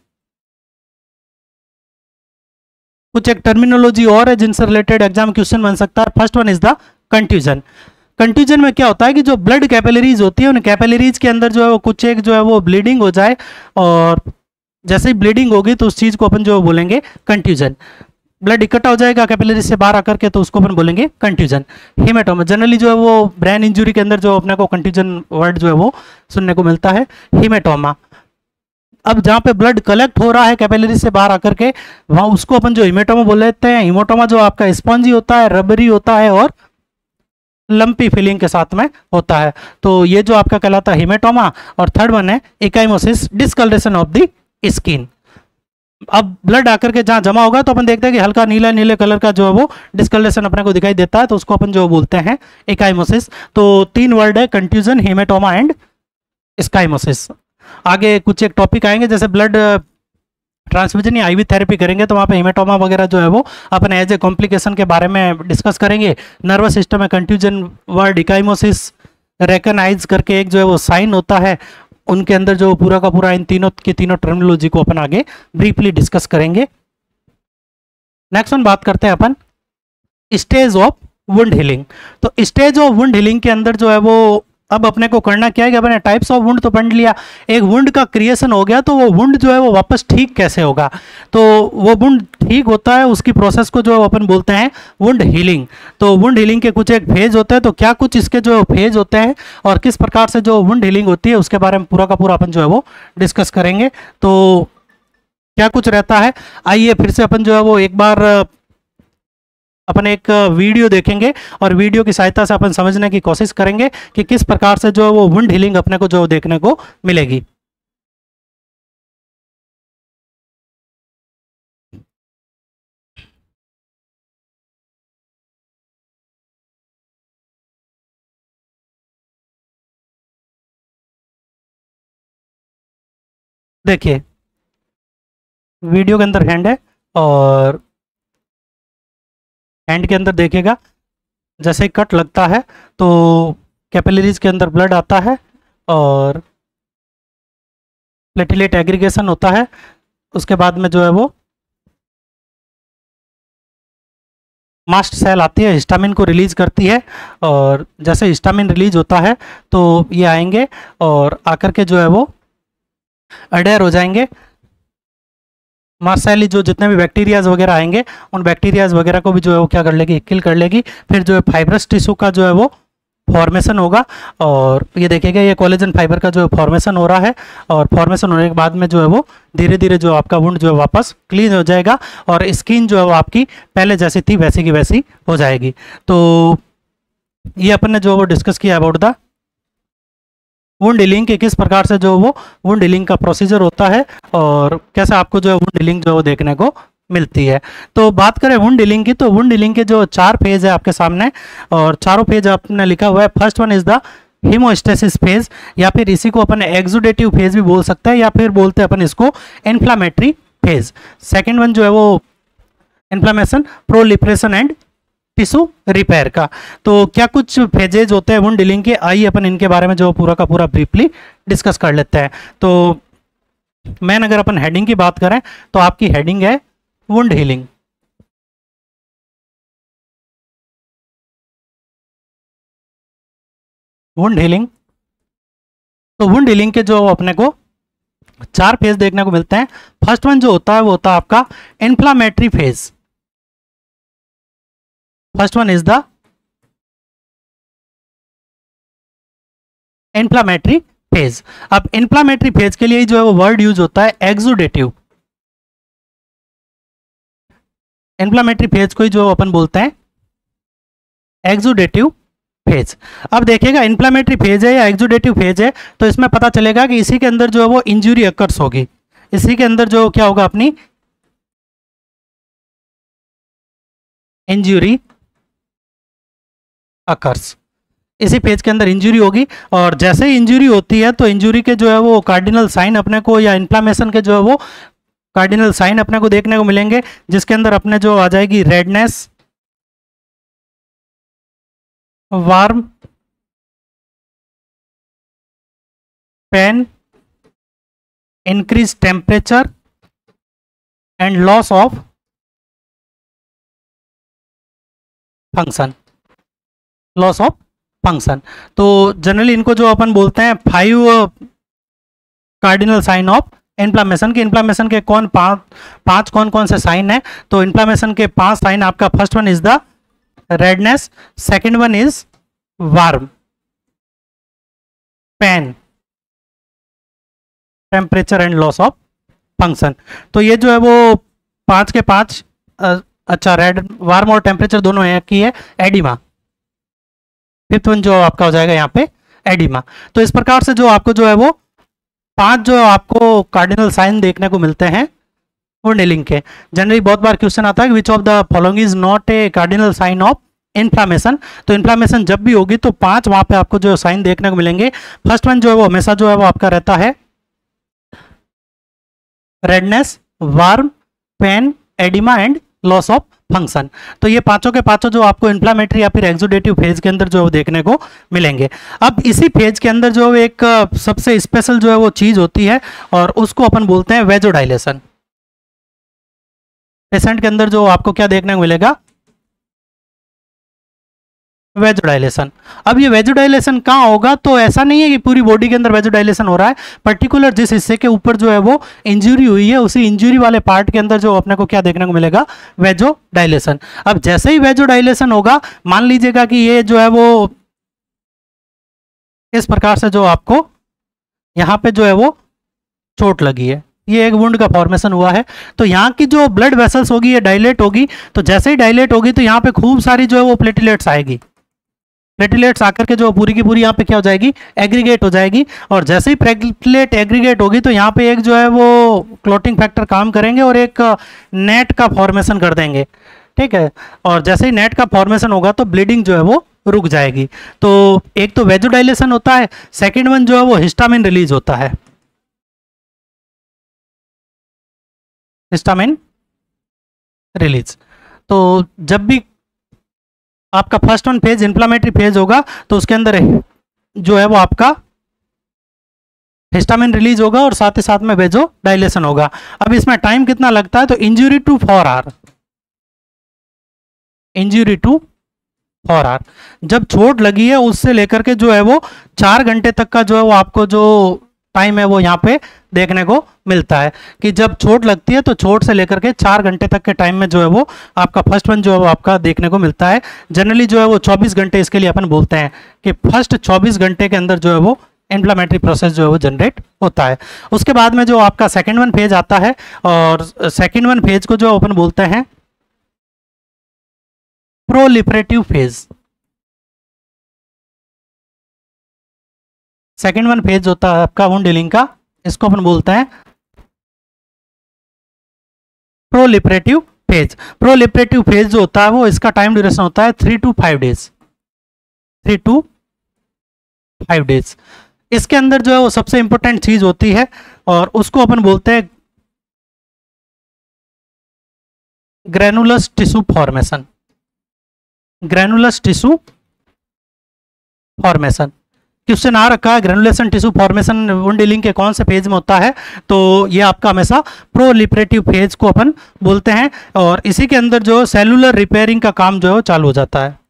कुछ एक टर्मिनोलॉजी और है जिनसे रिलेटेड एग्जाम क्वेश्चन बन सकता है। First one is the contusion. Contusion में क्या होता है कि जो ब्लड कैपिलरीज होती है उन कैपिलरीज के अंदर जो है वो कुछ एक जो है वो ब्लीडिंग हो जाए, और जैसे ही ब्लीडिंग होगी तो उस चीज़ को अपन जो बोलेंगे कंट्यूजन। ब्लड इकट्ठा हो जाएगा कैपिलरी से बाहर आकर के तो उसको अपन बोलेंगे कंट्यूजन। हीमेटोमा, जनरली जो है वो ब्रेन इंजुरी के अंदर जो अपने को कंट्यूजन वर्ड जो है वो सुनने को मिलता है, हीमेटोमा। अब जहाँ पे ब्लड कलेक्ट हो रहा है कैपिलरी से बाहर आकर के वहाँ उसको अपन जो हीमेटोमा बोल लेते हैं। हीमोटोमा जो आपका स्पॉन्जी होता है, रबरी होता है और लंपी फीलिंग के साथ में होता है, तो ये जो आपका कहलाता है हीमेटोमा। और थर्ड वन है ecchymosis, discolouration of the skin. अब ब्लड आकर के जहाँ जमा होगा तो अपन देखते हैं कि हल्का नीला नीले कलर का जो है वो डिस्कलरेशन अपने को दिखाई देता है, तो उसको अपन जो बोलते हैं इकाइमोसिस। तो तीन वर्ड है कंट्यूजन, हीमेटोमा एंड स्काइमोसिस। आगे कुछ एक टॉपिक आएंगे जैसे ब्लड ट्रांसफ्यूजन या आईवी थेरेपी करेंगे तो वहाँ पे हीमेटोमा वगैरह जो है वो अपन एज ए कॉम्प्लिकेशन के बारे में डिस्कस करेंगे। नर्वस सिस्टम में कंट्यूजन वर्ड इकाइमोसिस रेकनाइज करके एक जो है वो साइन होता है, उनके अंदर जो पूरा का पूरा इन तीनों की तीनों टर्मिनोलॉजी को अपन आगे ब्रीफली डिस्कस करेंगे। नेक्स्ट वन बात करते हैं अपन स्टेज ऑफ वुंड हीलिंग। तो स्टेज ऑफ वुंड हीलिंग के अंदर जो है वो अब अपने को करना क्या है कि अपने टाइप्स ऑफ वुंड तो पढ़ लिया, एक वुंड का क्रिएशन हो गया, तो वो वुंड जो है वो वापस ठीक कैसे होगा। तो वो वुंड ठीक होता है उसकी प्रोसेस को जो अपन बोलते हैं वुंड हीलिंग। तो वुंड हीलिंग के कुछ एक फेज होते हैं, तो क्या कुछ इसके जो फेज होते हैं और किस प्रकार से जो वुंड हीलिंग होती है उसके बारे में पूरा का पूरा अपन जो है वो डिस्कस करेंगे। तो क्या कुछ रहता है, आइए फिर से अपन जो है वो एक बार अपन एक वीडियो देखेंगे और वीडियो की सहायता से अपन समझने की कोशिश करेंगे कि किस प्रकार से जो है वो वुंड हीलिंग अपने को जो देखने को मिलेगी। देखिए वीडियो के अंदर हैंड है और हैंड के अंदर देखिएगा जैसे ही कट लगता है तो कैपिलरीज के अंदर ब्लड आता है और प्लेटलेट एग्रीगेशन होता है। उसके बाद में जो है वो मास्ट सेल आती है, हिस्टामिन को रिलीज करती है, और जैसे हिस्टामिन रिलीज होता है तो ये आएंगे और आकर के जो है वो अडेयर हो जाएंगे। मास्ट सेल जो जितने भी बैक्टीरियाज वगैरह आएंगे उन बैक्टीरियाज वगैरह को भी जो है वो क्या कर लेगी, किल कर लेगी। फिर जो है फाइब्रस टिश्यू का जो है वो फॉर्मेशन होगा, और ये देखिएगा ये कोलेजन फाइबर का जो फॉर्मेशन हो रहा है, और फॉर्मेशन होने के बाद में जो है वो धीरे धीरे जो आपका वुंड जो है वापस क्लीन हो जाएगा और स्किन जो है वो आपकी पहले जैसी थी वैसी की वैसी हो जाएगी। तो ये अपन ने जो वो डिस्कस किया अबाउट द वुंड हीलिंग के किस प्रकार से जो वो वुंड हीलिंग का प्रोसीजर होता है और कैसे आपको जो है वुंड हीलिंग जो देखने को मिलती है। तो बात करें वुंड हीलिंग की, तो वुंड हीलिंग के जो 4 फेज है आपके सामने, और चारों फेज आपने लिखा हुआ है। First one is the haemostasis phase, या फिर इसी को अपन एक्सुडेटिव फेज भी बोल सकते हैं, या फिर बोलते हैं अपन इसको इन्फ्लामेटरी फेज। सेकेंड वन जो है वो inflammation, proliferation and tissue repair का। तो क्या कुछ फेजेज होते हैं वुंड हीलिंग के, आइए अपन इनके बारे में जो पूरा का पूरा ब्रीफली डिस्कस कर लेते हैं। तो मैन अगर अपन हेडिंग की बात करें तो आपकी हेडिंग है वुंड हीलिंग। वुंड हीलिंग, तो वुंड हीलिंग के जो अपने को 4 फेज देखने को मिलते हैं। फर्स्ट वन जो होता है वो होता है आपका inflammatory phase. First one is the inflammatory phase. अब इन्फ्लामेटरी फेज के लिए जो है वो वर्ड यूज होता है एक्सुडेटिव। इन्फ्लामेटरी फेज को ही जो अपन बोलते हैं एक्सुडेटिव फेज। अब देखिएगा इन्फ्लामेटरी फेज है या एक्सुडेटिव फेज है, तो इसमें पता चलेगा कि इसी के अंदर जो है वो इंजरी अकर्स होगी। इसी के अंदर जो क्या होगा, अपनी इंजरी अकर्स, इसी फेज के अंदर इंजरी होगी। और जैसे ही इंजरी होती है तो इंजरी के जो है वो कार्डिनल साइन अपने को, या इन्फ्लामेशन के जो है वो कार्डिनल साइन अपने को देखने को मिलेंगे, जिसके अंदर अपने जो आ जाएगी redness, warm, pain, increase temperature and loss of function, loss of function. तो जनरली इनको जो अपन बोलते हैं 5 कार्डिनल साइन ऑफ इन्फ्लामेशन के। इन्फ्लामेशन के पांच कौन कौन से साइन है, तो इन्फ्लामेशन के 5 साइन आपका, first one is the redness, second one is warm, pain, temperature and loss of function. तो ये जो है वो 5 के 5, अच्छा रेड, वार्म और टेम्परेचर दोनों है की है एडिमा। फिफ्थ वन जो आपका हो जाएगा यहाँ पे एडिमा। तो इस प्रकार से जो आपको जो है वो 5 जो आपको कार्डिनल साइन देखने को मिलते हैं वुंड हीलिंग के। जनरली बहुत बार क्वेश्चन आता है कि which of the following is not a cardinal sign of inflammation. तो इन्फ्लामेशन जब भी होगी तो 5 वहां पे आपको जो साइन देखने को मिलेंगे। फर्स्ट वन जो है वो हमेशा जो है वो आपका रहता है redness, warm, pain, oedema and loss of function. तो ये पांचों के पांचों जो आपको इन्फ्लामेटरी या फिर एक्सुडेटिव फेज के अंदर जो है देखने को मिलेंगे। अब इसी फेज के अंदर जो एक सबसे स्पेशल जो है वो चीज होती है, और उसको अपन बोलते हैं वेजोडाइलेशन। पेशेंट के अंदर जो आपको क्या देखने को मिलेगा, वेजोडाइलेशन। अब ये वेजोडाइलेशन कहाँ होगा, तो ऐसा नहीं है कि पूरी बॉडी के अंदर वेजोडाइलेशन हो रहा है, पर्टिकुलर जिस हिस्से के ऊपर जो है वो इंजरी हुई है उसी इंजरी वाले पार्ट के अंदर जो अपने को क्या देखने को मिलेगा, वेजोडाइलेशन। अब जैसे ही वेजोडाइलेशन होगा, मान लीजिएगा कि ये जो है वो इस प्रकार से जो आपको यहाँ पे जो है वो चोट लगी है, ये एक वुंड का फॉर्मेशन हुआ है, तो यहाँ की जो ब्लड वेसल्स होगी ये डायलेट होगी, तो जैसे ही डायलेट होगी तो यहाँ पे खूब सारी जो है वो प्लेटलेट्स आएगी, प्लेटलेट्स आकर के जो पूरी की पूरी यहाँ पे क्या हो जाएगी, एग्रीगेट हो जाएगी, और जैसे ही प्लेटलेट एग्रीगेट होगी तो यहाँ पे एक जो है वो क्लोटिंग फैक्टर काम करेंगे और एक नेट का फॉर्मेशन कर देंगे, ठीक है। और जैसे ही नेट का फॉर्मेशन होगा तो ब्लीडिंग जो है वो रुक जाएगी। तो एक तो वेजोडाइलेशन होता है, सेकेंड वन जो है वो हिस्टामिन रिलीज होता है, हिस्टामिन रिलीज। तो जब भी आपका first one phase inflammatory phase होगा तो उसके अंदर जो है वो आपका हिस्टामिन रिलीज होगा और साथ ही साथ में वेजो डायलेशन होगा। अब इसमें टाइम कितना लगता है, तो injury to 4 hour, injury to 4 hour, जब चोट लगी है उससे लेकर के जो है वो 4 घंटे तक का जो है वो आपको जो टाइम है वो यहाँ पे देखने को मिलता है कि जब चोट लगती है तो चोट से लेकर के 4 घंटे तक के टाइम में जो है वो आपका फर्स्ट वन जो है वो आपका देखने को मिलता है। जनरली जो है वो 24 घंटे इसके लिए अपन बोलते हैं कि फर्स्ट 24 घंटे के अंदर जो है वो इन्फ्लामेटरी प्रोसेस जो है वो जनरेट होता है। उसके बाद में जो आपका सेकेंड वन फेज आता है, और सेकेंड वन फेज को जो अपन बोलते हैं proliferative phase. Second one phase होता है आपका वुंड हीलिंग का, इसको अपन बोलते हैं प्रोलिफरेटिव फेज। प्रोलिफरेटिव फेज जो होता है वो इसका टाइम ड्यूरेशन होता है 3 to 5 डेज, 3 to 5 डेज। इसके अंदर जो है वो सबसे इंपॉर्टेंट चीज होती है और उसको अपन बोलते हैं granulous tissue formation, granulous tissue formation. Question आ रखा है granulation tissue formation wound healing के कौन से फेज में होता है, तो ये आपका हमेशा प्रोलिफरेटिव फेज को अपन बोलते हैं, और इसी के अंदर जो सेलुलर रिपेयरिंग का काम जो है वो चालू हो जाता है,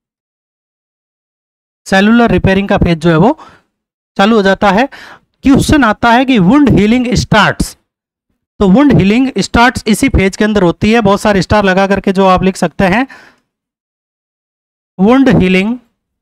सेलुलर रिपेयरिंग का फेज जो है वो चालू हो जाता है। क्वेश्चन आता है कि वुंड हीलिंग स्टार्ट्स, तो वुंड हीलिंग स्टार्ट्स इसी फेज के अंदर होती है, बहुत सारे स्टार लगा करके जो आप लिख सकते हैं, wound healing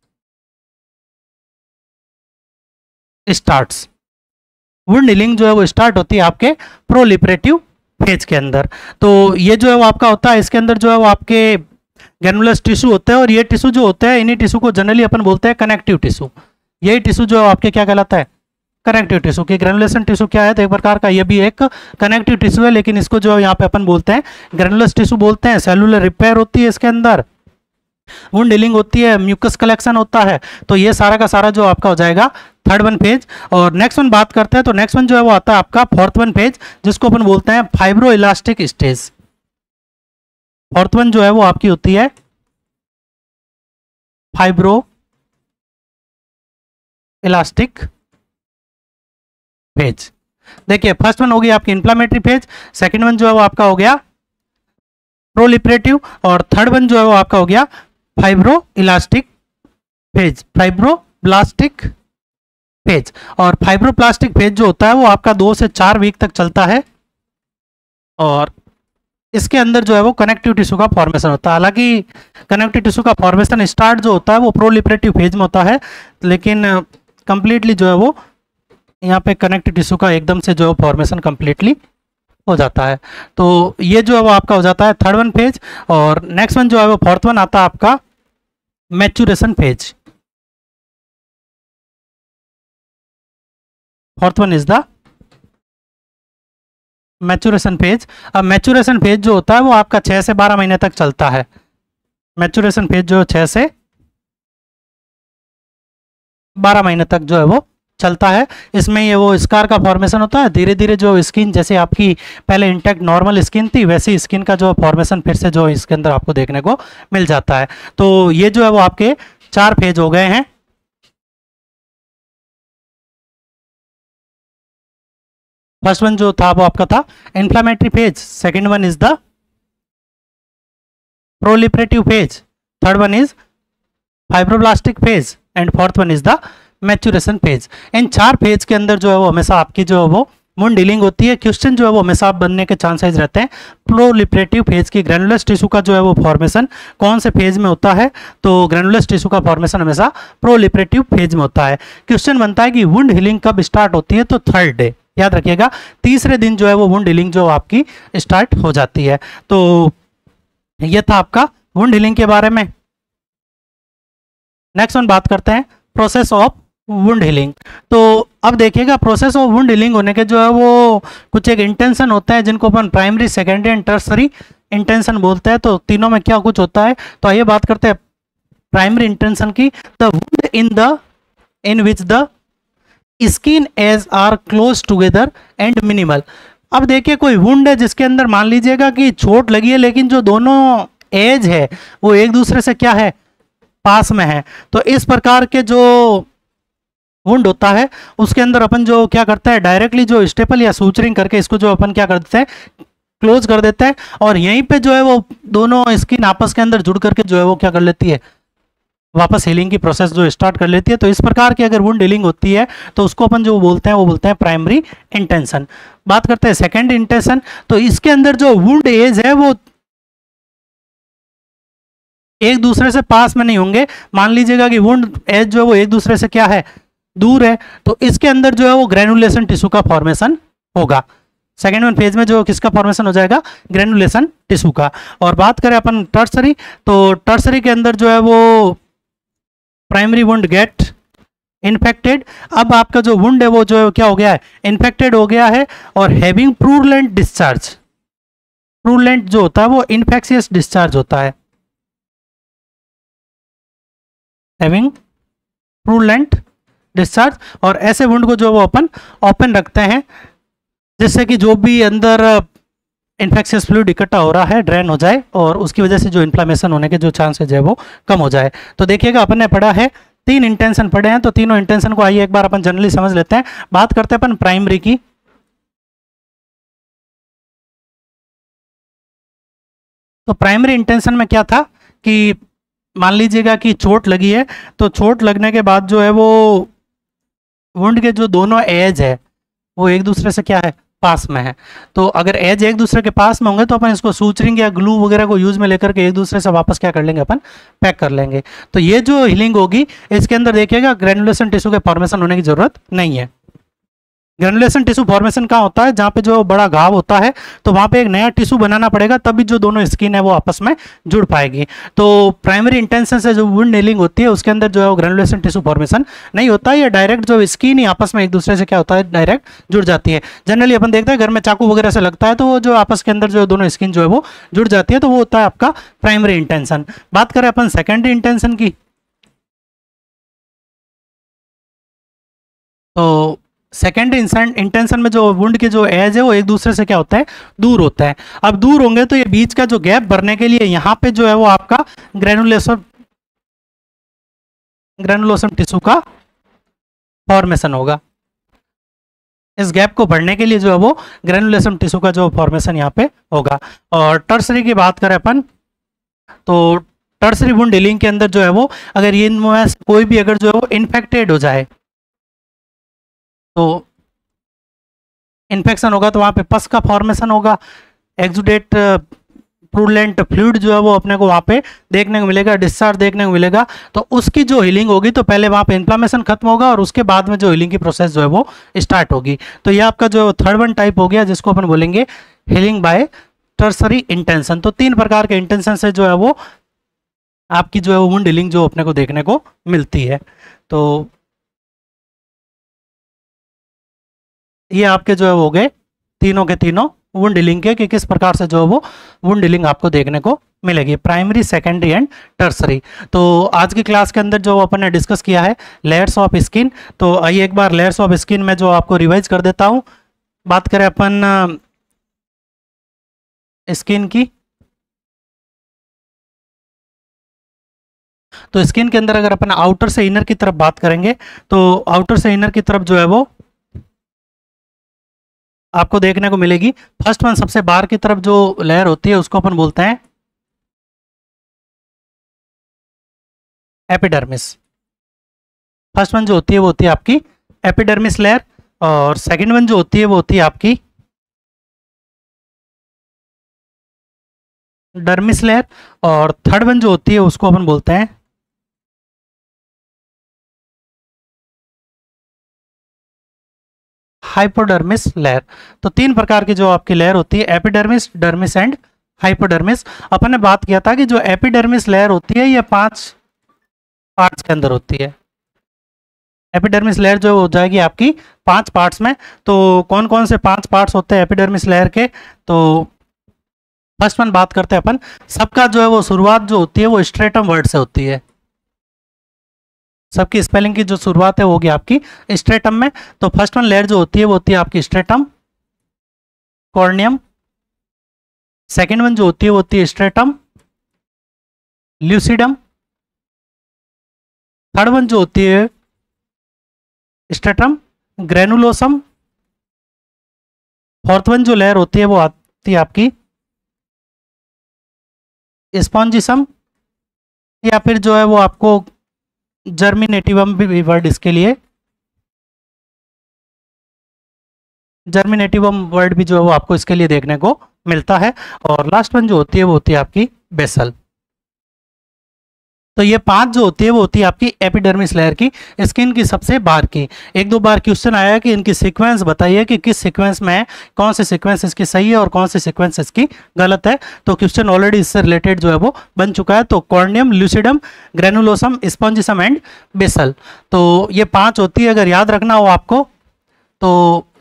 starts, wound healing जो है वो स्टार्ट होती है आपके प्रोलिफरेटिव फेज के अंदर। तो ये जो है वो आपका होता है, इसके अंदर जो है वो आपके ग्रैनुलस टिश्यू होते हैं, और ये टिश्यू जो होते हैं इन्हीं टिश्यू को जनरली अपन बोलते हैं कनेक्टिव टिश्यू। यही टिश्यू जो है आपके क्या कहलाता है, कनेक्टिव टिश्यू। की ग्रैनुलेशन टिश्यू क्या है, तो एक प्रकार का ये भी एक कनेक्टिव टिश्यू है, लेकिन इसको जो है यहाँ पे अपन बोलते हैं ग्रैनुलस टिश्यू बोलते हैं। सेलुलर रिपेयर होती है इसके अंदर, वुंड हीलिंग होती है, म्यूकस कलेक्शन होता है। तो ये सारा का सारा जो आपका हो जाएगा थर्ड वन फेज। और नेक्स्ट वन बात करते हैं, तो नेक्स्ट वन जो है वो आता है आपका फोर्थ वन फेज, जिसको अपन बोलते हैं fibro elastic stage. Fourth one जो है वो आपकी होती है फाइब्रो इलास्टिक फेज। देखिए फर्स्ट वन हो गया आपकी इन्फ्लामेटरी फेज, सेकंड वन जो है वो आपका हो गया प्रोलिफरेटिव, और थर्ड वन जो है वो आपका हो गया fibro elastic phase, fibroblastic phase. और फाइब्रोप्लास्टिक फेज जो होता है वो आपका 2 से 4 वीक तक चलता है, और इसके अंदर जो है वो कनेक्टिव टिश्यू का फॉर्मेशन होता है। हालांकि कनेक्टिव टिश्यू का फॉर्मेशन स्टार्ट जो होता है वो प्रोलिफरेटिव फेज में होता है, लेकिन कंप्लीटली जो है वो यहाँ पे कनेक्टिव टिश्यू का एकदम से जो है फॉर्मेशन कंप्लीटली हो जाता है। तो ये जो है वो आपका हो जाता है थर्ड वन फेज। और नेक्स्ट वन जो है वो फोर्थ वन आता है आपका maturation phase. Fourth one is the maturation phase. अब मैच्योरेशन फेज जो होता है वो आपका 6 से 12 महीने तक चलता है। मैच्योरेशन फेज जो 6 से 12 महीने तक जो है वो चलता है। इसमें ये वो स्कार का फॉर्मेशन होता है, धीरे धीरे जो स्किन, जैसे आपकी पहले इंटैक्ट नॉर्मल स्किन थी वैसी स्किन का जो फॉर्मेशन फिर से जो इसके अंदर आपको देखने को मिल जाता है। तो ये जो है वो आपके 4 फेज हो गए हैं। फर्स्ट वन जो था वो आपका था inflammatory phase, second one is the proliferative phase, third one is fibroblastic phase and fourth one is the maturation phase. इन 4 फेज के अंदर जो है वो हमेशा आपकी जो है वो वुंड हीलिंग होती है। क्वेश्चन जो है वो हमेशा बनने के चांसेस रहते हैं। प्रोलिफरेटिव फेज की ग्रैनुलस टिश्यू का जो है वो फॉर्मेशन कौन से फेज में होता है, तो ग्रैनुलस टिश्यू का फॉर्मेशन हमेशा प्रोलिफरेटिव फेज में होता है। क्वेश्चन बनता है कि वुंड हीलिंग कब स्टार्ट होती है, तो 3rd डे, याद रखिएगा, तीसरे दिन जो है वो वुंड हीलिंग जो आपकी स्टार्ट हो जाती है। तो ये था आपका वुंड हीलिंग के बारे में। नेक्स्ट वन बात करते हैं प्रोसेस ऑफ वुंड हीलिंग। तो अब देखिएगा प्रोसेस ऑफ वुंड हीलिंग होने के जो है वो कुछ एक इंटेंशन होता है जिनको अपन primary, secondary and tertiary intention बोलते हैं। तो तीनों में क्या कुछ होता है, तो आइए बात करते हैं प्राइमरी इंटेंशन की। The wound in which the skin edge are close together and minimal. अब देखिए कोई वुंड है जिसके अंदर मान लीजिएगा कि चोट लगी है लेकिन जो दोनों एज है वो एक दूसरे से क्या है, पास में है। तो इस प्रकार के जो वुंड होता है उसके अंदर अपन जो क्या करते हैं, डायरेक्टली जो स्टेपल या सूचरिंग करके इसको जो अपन क्या करते हैं, क्लोज कर देते हैं और यहीं पे जो है वो दोनों स्किन आपस के अंदर जुड़ करके जो है वो क्या कर लेती है, वापस हीलिंग की प्रोसेस जो स्टार्ट कर लेती है। तो इस प्रकार की अगर वुंड हीलिंग होती है तो उसको अपन जो बोलते हैं वो बोलते हैं प्राइमरी इंटेंशन। बात करते हैं सेकेंड इंटेंशन। तो इसके अंदर जो वुंड एज है वो एक दूसरे से पास में नहीं होंगे। मान लीजिएगा कि वुंड एज जो है वो एक दूसरे से क्या है, दूर है, तो इसके अंदर जो है वो ग्रेनुलेशन टिश्यू का फॉर्मेशन होगा। सेकेंड वन फेज में जो किसका फॉर्मेशन हो जाएगा, ग्रेनुलेशन टिश्यू का। और बात करें अपन टर्सरी, तो टर्सरी के अंदर जो है वो प्राइमरी वुंड गेट इन्फेक्टेड। अब आपका जो वुंड है वो जो है क्या हो गया है, इन्फेक्टेड हो गया है और हैविंग प्रूलेंट डिस्चार्ज। प्रूलेंट जो होता है वो इन्फेक्शियस डिस्चार्ज होता है, हैविंग प्रूलेंट डिस्चार्ज। और ऐसे वुंड को जो वो अपन ओपन रखते हैं जिससे कि जो भी अंदर इन्फेक्शियस फ्लूइड इकट्ठा हो रहा है ड्रेन हो जाए और उसकी वजह से जो इन्फ्लामेशन होने के जो चांसेज है वो कम हो जाए। तो देखिएगा अपन ने पढ़ा है 3 इंटेंशन पढ़े हैं, तो तीनों इंटेंशन को आइए एक बार अपन जनरली समझ लेते हैं। बात करते हैं अपन प्राइमरी की। तो प्राइमरी इंटेंशन में क्या था कि मान लीजिएगा कि चोट लगी है, तो चोट लगने के बाद जो है वो वुंड के जो दोनों एज है वो एक दूसरे से क्या है, पास में है। तो अगर एज एक दूसरे के पास में होंगे तो अपन इसको सूचरिंग या ग्लू वगैरह को यूज में लेकर के एक दूसरे से वापस क्या कर लेंगे, अपन पैक कर लेंगे। तो ये जो हीलिंग होगी इसके अंदर देखिएगा ग्रेनुलेशन टिश्यू के फॉर्मेशन होने की जरूरत नहीं है। ग्रेनुलेशन टिश्यू फॉर्मेशन कहाँ होता है, जहाँ पे जो बड़ा घाव होता है तो वहाँ पे एक नया टिश्यू बनाना पड़ेगा, तभी जो दोनों स्किन है वो आपस में जुड़ पाएगी। तो प्राइमरी इंटेंशन से जो वुंड हीलिंग होती है उसके अंदर जो है वो ग्रेनुलेशन टिश्यू फॉर्मेशन नहीं होता है, या डायरेक्ट जो स्किन ही आपस में एक दूसरे से क्या होता है, डायरेक्ट जुड़ जाती है। जनरली अपन देखते हैं घर में चाकू वगैरह से लगता है तो वो जो आपस के अंदर जो दोनों स्किन जो है वो जुड़ जाती है, तो वो होता है आपका प्राइमरी इंटेंशन। बात करें अपन सेकेंडरी इंटेंशन की, तो सेकेंड इंटेंशन में जो वुंड के जो एज है वो एक दूसरे से क्या होता है, दूर होता है। अब दूर होंगे तो ये बीच का जो गैप भरने के लिए यहाँ पे जो है वो आपका ग्रेनुलोसम टिश्यू का फॉर्मेशन होगा। इस गैप को भरने के लिए जो है वो ग्रेनुलोसम टिश्यू का जो फॉर्मेशन यहाँ पे होगा। और टर्सरी की बात करें अपन, तो टर्सरी वुंड हीलिंग के अंदर जो है वो अगर ये इनमें से कोई भी अगर जो है वो इन्फेक्टेड हो जाए, तो इन्फेक्शन होगा तो वहाँ पे पस का फॉर्मेशन होगा, एक्सुडेट प्रूलेंट फ्लूइड जो है वो अपने को वहाँ पे देखने को मिलेगा, डिस्चार्ज देखने को मिलेगा। तो उसकी जो हीलिंग होगी तो पहले वहाँ पे इन्फ्लामेशन खत्म होगा और उसके बाद में जो हीलिंग की प्रोसेस जो है वो स्टार्ट होगी। तो ये आपका जो थर्ड वन टाइप हो गया जिसको अपन बोलेंगे हीलिंग बाय टर्सरी इंटेंशन। तो 3 प्रकार के इंटेंशन से जो है वो आपकी जो है वो वुंड हीलिंग जो अपने को देखने को मिलती है। तो ये आपके जो है वो हो गए तीनों के तीनों वुंड हीलिंग के कि किस प्रकार से जो है वो वुंड हीलिंग आपको देखने को मिलेगी, प्राइमरी, सेकेंडरी एंड टर्सरी। तो आज की क्लास के अंदर जो अपन ने डिस्कस किया है लेयर्स ऑफ स्किन। तो आइए एक बार लेयर्स ऑफ स्किन में जो आपको रिवाइज कर देता हूँ। बात करें अपन स्किन की, तो स्किन के अंदर अगर अपन आउटर से इनर की तरफ बात करेंगे तो आउटर से इनर की तरफ जो है वो आपको देखने को मिलेगी। फर्स्ट वन सबसे बाहर की तरफ जो लेयर होती है उसको अपन बोलते हैं एपिडर्मिस। फर्स्ट वन जो होती है वो होती है आपकी एपिडर्मिस लेयर, और सेकंड वन जो होती है वो होती है आपकी डर्मिस लेयर, और थर्ड वन जो होती है उसको अपन बोलते हैं हाइपोडर्मिस लेयर। तो तीन प्रकार की जो आपकी लेयर होती है, एपिडर्मिस, डर्मिस एंड हाइपोडर्मिस। अपन ने बात किया था कि जो एपिडर्मिस लेयर होती है ये 5 पार्ट्स के अंदर होती है। एपिडर्मिस लेयर जो हो जाएगी आपकी 5 पार्ट्स में। तो कौन कौन से 5 पार्ट्स होते हैं एपिडर्मिस लेयर के? तो फर्स्ट वन बात करते हैं अपन। सबका जो है वो शुरुआत जो होती है वो स्ट्रेटम वर्ड से होती है। सबकी स्पेलिंग की जो शुरुआत है वो होगी आपकी स्ट्रेटम में। तो फर्स्ट वन लेयर जो होती है वो होती है आपकी स्ट्रेटम कॉर्नियम। सेकेंड वन जो होती है वो होती है स्ट्रेटम ल्यूसिडम। थर्ड वन जो होती है स्ट्रेटम ग्रेनुलोसम। फोर्थ वन जो लेयर होती है वो आती है आपकी स्पॉन्जिसम, या फिर जो है वो आपको जर्मिनेटिवम भी वर्ड इसके लिए, जर्मिनेटिवम वर्ड भी जो है वो आपको इसके लिए देखने को मिलता है। और लास्ट वन जो होती है वो होती है आपकी बेसल। तो ये 5 जो होती है वो होती है आपकी एपिडर्मिस लेयर की, स्किन की सबसे बाहर की। एक दो बार क्वेश्चन आया कि इनकी सीक्वेंस बताइए कि किस सीक्वेंस में है, कौन सी सीक्वेंस इसकी सही है और कौन सी सीक्वेंस इसकी गलत है। तो क्वेश्चन ऑलरेडी इससे रिलेटेड जो है वो बन चुका है। तो corneum, lucidum, granulosum, spongiosum and basal. तो ये 5 होती है। अगर याद रखना हो आपको तो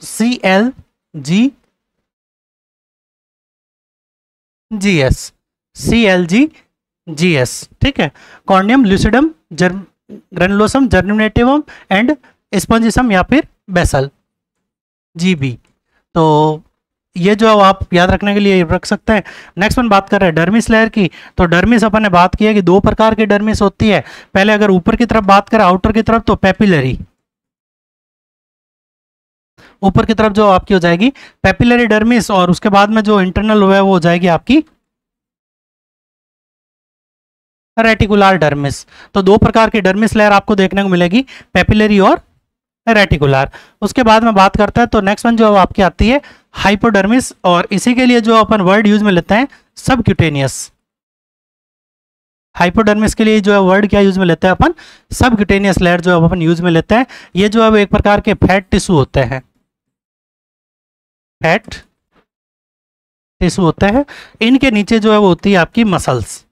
CLGS, ठीक है। Corneum, lucidum, granulosum, germinativum and spongiosum या फिर बेसल, GB। तो ये जो है आप याद रखने के लिए रख सकते हैं। नेक्स्ट वन बात कर रहे हैं डर्मिस लेयर की। तो डर्मिस अपन ने बात की है कि 2 प्रकार की डर्मिस होती है। पहले अगर ऊपर की तरफ बात करें, आउटर की तरफ, तो पेपिलरी, ऊपर की तरफ जो आपकी हो जाएगी पेपिलरी डर्मिस, और उसके बाद में जो इंटरनल है वो हो जाएगी आपकी रेटिकुलर डर्मिस। तो 2 प्रकार की डर्मिस लेयर आपको देखने को मिलेगी, पेपिलरी और रेटिकुलर। उसके बाद में बात करते हैं तो नेक्स्ट वन जो आपकी आती है हाइपोडर्मिस, और इसी के लिए जो अपन वर्ड यूज में लेते हैं सबक्यूटेनियस। हाइपोडर्मिस के लिए जो है वर्ड क्या यूज में लेते हैं अपन? सबक्यूटेनियस लेयर जो है अपन यूज में लेते हैं। ये जो है वो एक प्रकार के फैट टिश्यू होते हैं, फैट टिश्यू होते हैं। इनके नीचे जो है वो होती है आपकी मसल्स।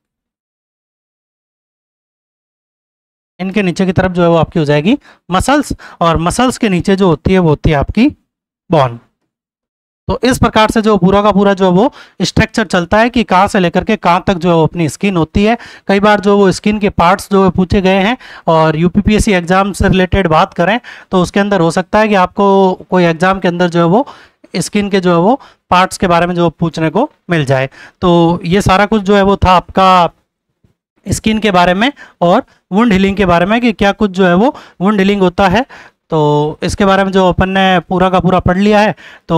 इनके नीचे की तरफ जो है वो आपकी हो जाएगी मसल्स, और मसल्स के नीचे जो होती है वो होती है आपकी बोन। तो इस प्रकार से जो पूरा का पूरा जो है वो स्ट्रक्चर चलता है कि कहाँ से लेकर के कहाँ तक जो है वो अपनी स्किन होती है। कई बार जो वो स्किन के पार्ट्स जो है पूछे गए हैं, और यूपीपीएससी एग्जाम से रिलेटेड बात करें तो उसके अंदर हो सकता है कि आपको कोई एग्जाम के अंदर जो है वो स्किन के जो है वो पार्ट्स के बारे में जो पूछने को मिल जाए। तो ये सारा कुछ जो है वो था आपका स्किन के बारे में और वुंड हीलिंग के बारे में, कि क्या कुछ जो है वो वुंड हीलिंग होता है। तो इसके बारे में जो अपन ने पूरा का पूरा पढ़ लिया है। तो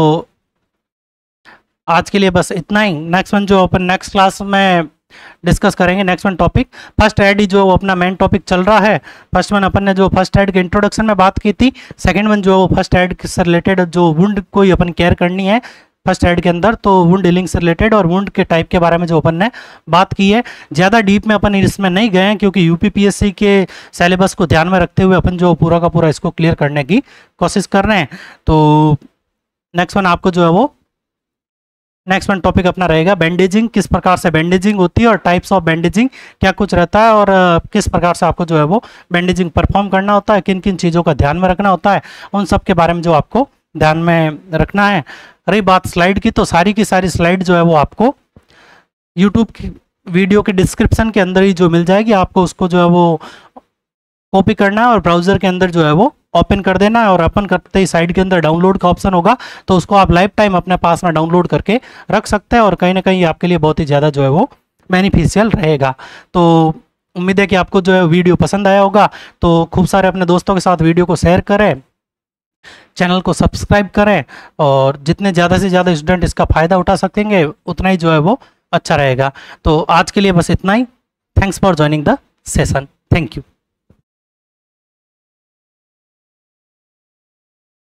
आज के लिए बस इतना ही। नेक्स्ट वन जो अपन नेक्स्ट क्लास में डिस्कस करेंगे, next one topic first aid ही जो अपना मेन टॉपिक चल रहा है। फर्स्ट वन अपन ने जो फर्स्ट एड के इंट्रोडक्शन में बात की थी, सेकंड वन जो फर्स्ट एड से रिलेटेड जो वुंड को ही अपन केयर करनी है फर्स्ट एड के अंदर, तो वुंड हीलिंग से रिलेटेड और वुंड के टाइप के बारे में जो अपन ने बात की है। ज़्यादा डीप में अपन इसमें नहीं गए हैं, क्योंकि यूपीपीएससी के सिलेबस को ध्यान में रखते हुए अपन जो पूरा का पूरा इसको क्लियर करने की कोशिश कर रहे हैं। तो नेक्स्ट वन आपको जो है वो नेक्स्ट वन टॉपिक अपना रहेगा बैंडेजिंग, किस प्रकार से बैंडेजिंग होती है और टाइप्स ऑफ बैंडेजिंग क्या कुछ रहता है, और किस प्रकार से आपको जो है वो बैंडेजिंग परफॉर्म करना होता है, किन किन चीज़ों का ध्यान में रखना होता है, उन सब के बारे में जो आपको ध्यान में रखना है। रही बात स्लाइड की, तो सारी की सारी स्लाइड जो है वो आपको यूट्यूब की वीडियो के डिस्क्रिप्शन के अंदर ही जो मिल जाएगी। आपको उसको जो है वो कॉपी करना है और ब्राउज़र के अंदर जो है वो ओपन कर देना है, और ओपन करते ही साइड के अंदर डाउनलोड का ऑप्शन होगा, तो उसको आप लाइफ टाइम अपने पास में डाउनलोड करके रख सकते हैं, और कहीं ना कहीं आपके लिए बहुत ही ज़्यादा जो है वो बेनिफिशियल रहेगा। तो उम्मीद है कि आपको जो है वीडियो पसंद आया होगा। तो खूब सारे अपने दोस्तों के साथ वीडियो को शेयर करें, चैनल को सब्सक्राइब करें, और जितने ज़्यादा से ज़्यादा स्टूडेंट इसका फ़ायदा उठा सकेंगे उतना ही जो है वो अच्छा रहेगा। तो आज के लिए बस इतना ही। Thanks for joining the session. Thank you.